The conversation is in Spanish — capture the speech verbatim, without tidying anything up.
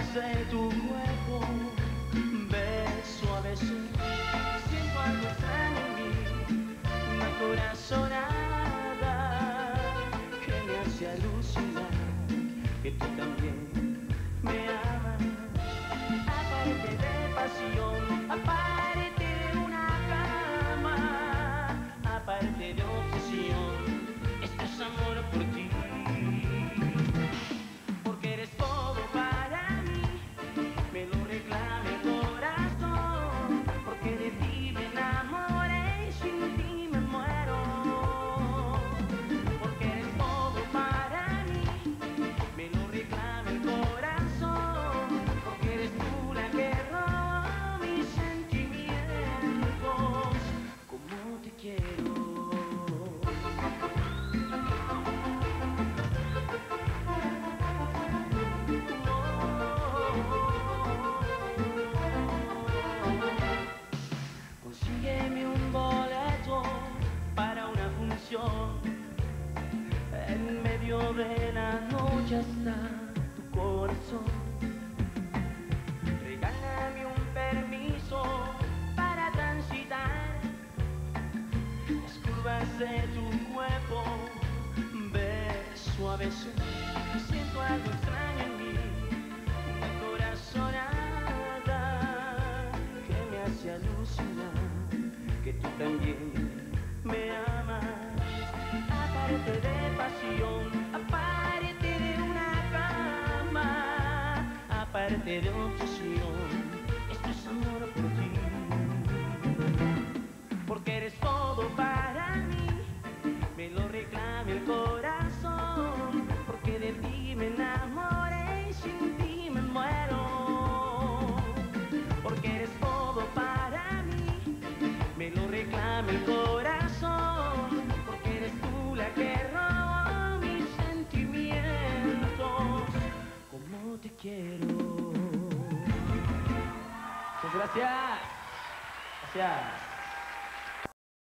de tu cuerpo, beso a beso, siento algo extraño en mí, una corazonada que me hace alucinar que tú también me amas. Aparte de pasión, aparte de una cama, aparte de obsesión, esto es amor por ti. Porque eres todo para mí, me lo reclama el corazón. Porque de ti me enamoré y sin ti me muero. Porque eres todo para mí, me lo reclama el corazón. Porque eres tú la que roba mis sentimientos. Como te quiero. Consígueme un boleto para una función. En medio de la noche está tu corazón. Regálame un permiso para transitar las curvas de tu cuerpo, beso a beso. Siento algo extraño en mí, una corazonada que me hace alucinar que tú también me amas. Aparte de pasión, aparte de una cama, aparte de obsesión, esto es amor por ti. Porque eres todo para mí, me lo reclama el corazón. Porque de ti me enamoré y sin ti me muero. Porque eres todo para mí, me lo reclama el corazón. Porque eres tú la que roba mis sentimientos. Como te quiero. Muchas gracias. Gracias.